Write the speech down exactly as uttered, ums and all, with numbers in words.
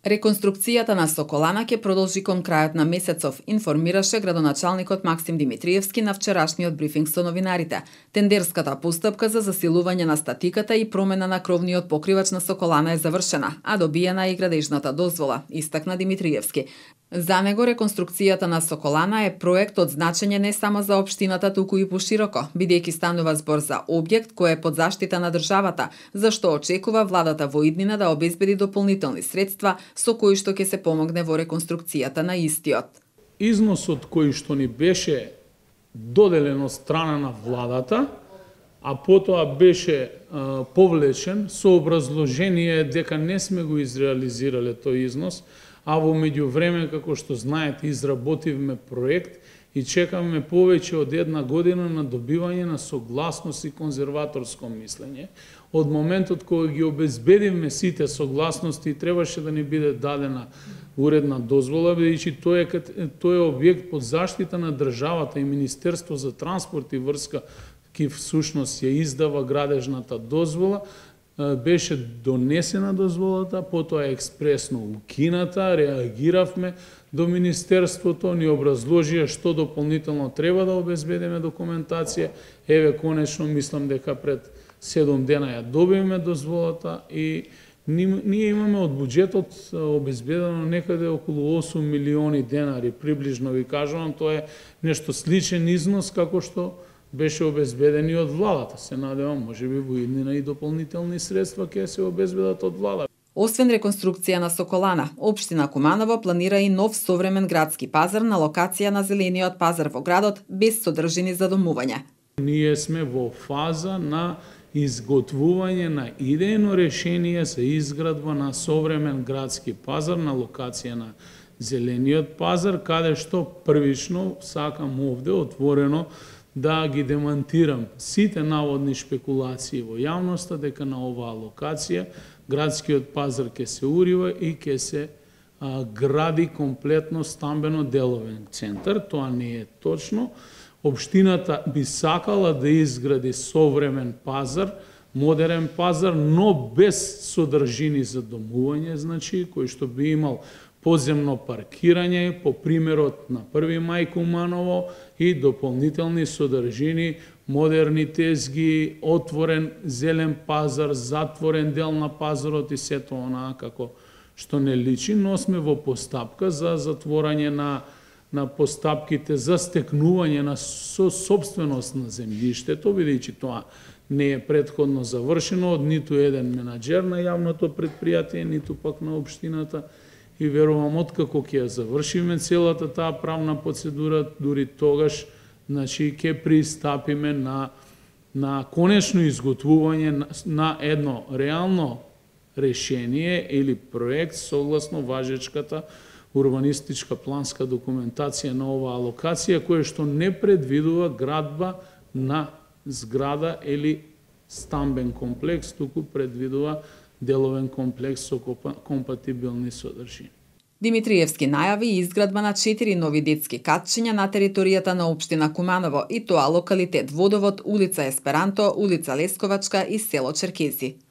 Реконструкцијата на Соколана ќе продолжи кон крајот на месецов, информираше градоначалникот Максим Димитриевски на вчерашниот брифинг со новинарите. Тендерската постапка за засилување на статиката и промена на кровниот покривач на Соколана е завршена, а добиена е и градежната дозвола, истакна Димитриевски. За него реконструкцијата на Соколана е проект од значење не само за општината, туку и пошироко, бидејќи станува збор за објект кој е под заштита на државата, за што очекува владата во иднина да обезбеди дополнителни средства со кои што ќе се помогне во реконструкцијата на истиот. Износот кој што ни беше доделен од страна на владата, а потоа беше а, повлечен со образложение дека не сме го изреализирале тој износ, а во меѓувреме, како што знаете, изработивме проект и чекаме повеќе од една година на добивање на согласност и конзерваторско мислење. Од моментот кога ги обезбедивме сите согласности, требаше да ни биде дадена уредна дозвола, бидејќи тој е, тој е објект под заштита на државата и Министерство за транспорт и врска, ки всушност ја издава градежната дозвола, беше донесена дозволата, потоа експресно укината, реагиравме до Министерството, ни образложија што дополнително треба да обезбедиме документација. Еве, конечно, мислам дека пред седум дена ја добивме дозволата и ние имаме од буџетот обезбедено некаде околу осум милиони денари, приближно ви кажувам, тоа е нешто сличен износ како што беше обезбедени од владата. Се надевам, може би во иднина и дополнителни средства ќе се обезбедат од влада. Освен реконструкција на Соколана, општина Куманово планира и нов современ градски пазар на локација на зелениот пазар во градот без содржини за домување. Ние сме во фаза на изготвување на идејно решение за изградба на современ градски пазар на локација на зелениот пазар, каде што првично сакам овде отворено да ги демантирам сите наводни шпекулации во јавноста дека на оваа локација градскиот пазар ќе се урива и ќе се а, гради комплетно стамбено деловен центар. Тоа не е точно. Општината би сакала да изгради современ пазар, модерен пазар, но без содржини за домување, значи, кој што би имал подземно паркирање, по примерот на први мај Куманово и дополнителни содржини, модерни тезги, отворен зелен пазар, затворен дел на пазарот и сето онаа како што не личи, но сме во постапка за затворање на на постапките за стекнување на со собственост на земјиштето, бидејќи тоа не е претходно завршено од ниту еден менаџер на јавното предпријатие, ниту пак на општината. И верувам, откако ќе ја завршиме целата таа правна процедура, дури тогаш, значи, ќе пристапиме на, на конечно изготвување на, на едно реално решение или проект согласно важечката урбанистичка планска документација на оваа локација, која што не предвидува градба на зграда или стамбен комплекс, туку предвидува деловен комплекс со компатибилни содржини. Димитриевски најави изградба на четири нови детски катчиња на територијата на општина Куманово, и тоа локалитет Водовод, улица Есперанто, улица Лесковачка и село Черкези.